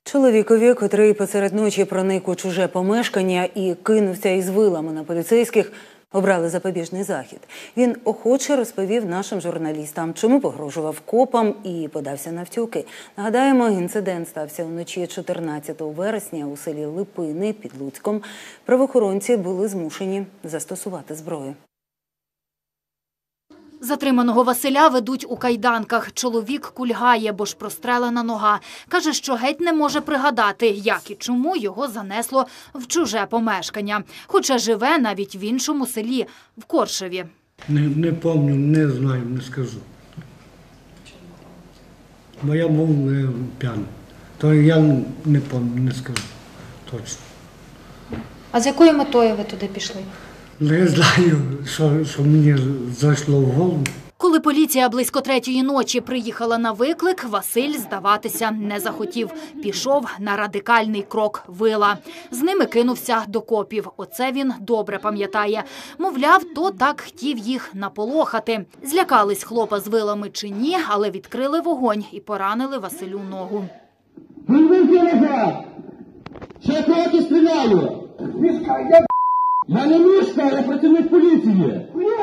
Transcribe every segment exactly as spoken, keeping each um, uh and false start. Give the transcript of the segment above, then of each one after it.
Чоловікові, котрий посеред ночі проник у чуже помешкання і кинувся із вилами на поліцейських, обрали запобіжний захід. Він охоче розповів нашим журналістам, чому погрожував копам і подався на втюки. Нагадаємо, інцидент стався вночі чотирнадцятого вересня у селі Липини під Луцьком. Правоохоронці були змушені застосувати зброю. Затриманого Василя ведуть у кайданках. Чоловік кульгає, бо ж прострелена нога. Каже, що геть не може пригадати, як і чому його занесло в чуже помешкання. Хоча живе навіть в іншому селі, в Коршеві. Не, не пам'ятаю, не знаю, не скажу. Бо я був е, п'яний. То я не пам'ятаю, не скажу точно. А з якою метою ви туди пішли? Не знаю, що, що мені зайшло в голову. Коли поліція близько третьої ночі приїхала на виклик, Василь здаватися не захотів. Пішов на радикальний крок – вила. З ними кинувся до копів. Оце він добре пам'ятає. Мовляв, то так хотів їх наполохати. Злякались хлопа з вилами чи ні, але відкрили вогонь і поранили Василю ногу. Вийди назад! Ще кого стріляю! Я не мішка, я працівник поліції.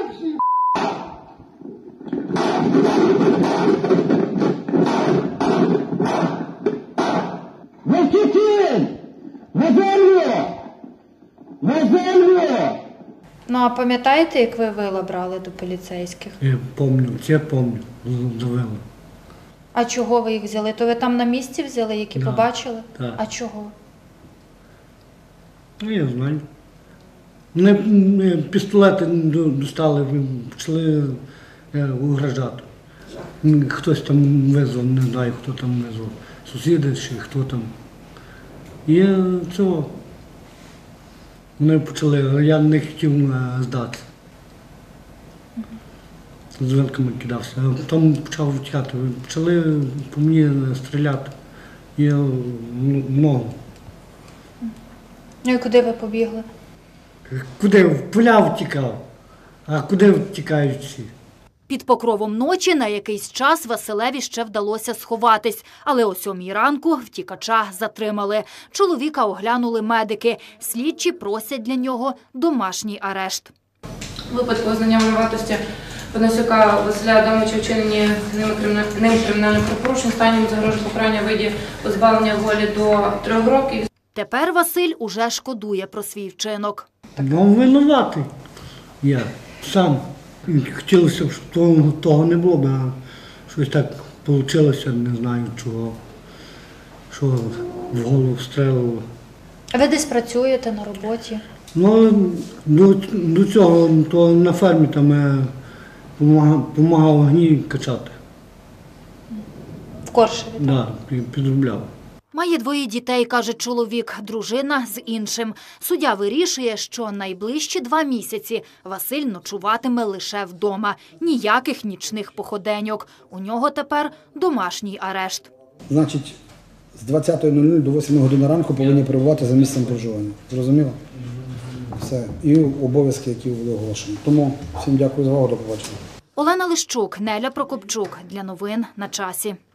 Вовкітін! На землю! На землю! Ну, а пам'ятаєте, як ви вила брали до поліцейських? Я пам'ятаю, це пам'ятаю, завели. А чого ви їх взяли? То ви там на місці взяли, які Да, побачили? так. А чого? Ну, я знаю. Вони не, пістолети достали, почали е, угрожати. Хтось там визвав, не знаю, хто там визвав, сусіди чи хто там. І цього. Вони почали, я не хотів здатися. З вилками кидався. А потім почав втікати. Почали по мені стріляти. І в ногу. Ну і куди ви побігли? Куди? В поля втікав. А куди втікають всі? Під покровом ночі на якийсь час Василеві ще вдалося сховатись. Але о сьомій ранку втікача затримали. Чоловіка оглянули медики. Слідчі просять для нього домашній арешт. У випадку визнання винуватості Панасюка Василя Адамовича вчинені ним кримінальних правопорушень станом загрожує покарання в виді позбавлення волі до трьох років. Тепер Василь уже шкодує про свій вчинок. Ну, винуватий я сам. Хотілося б, щоб того, того не було, а щось так вийшло, не знаю чого, що в голову стрелило. А ви десь працюєте на роботі? Ну, до, до цього то на фермі там я допомагав гній качати. В Коршеві? Так, да, підробляв. Має двоє дітей, каже чоловік, дружина з іншим. Суддя вирішує, що найближчі два місяці Василь ночуватиме лише вдома. Ніяких нічних походеньок. У нього тепер домашній арешт. Значить, з двадцятої нуль нуль до восьмої години ранку повинні перебувати за місцем проживання. Зрозуміло? Все. І обов'язки, які були оголошені. Тому всім дякую за увагу, до побачення. Олена Лищук, Неля Прокопчук. Для новин на часі.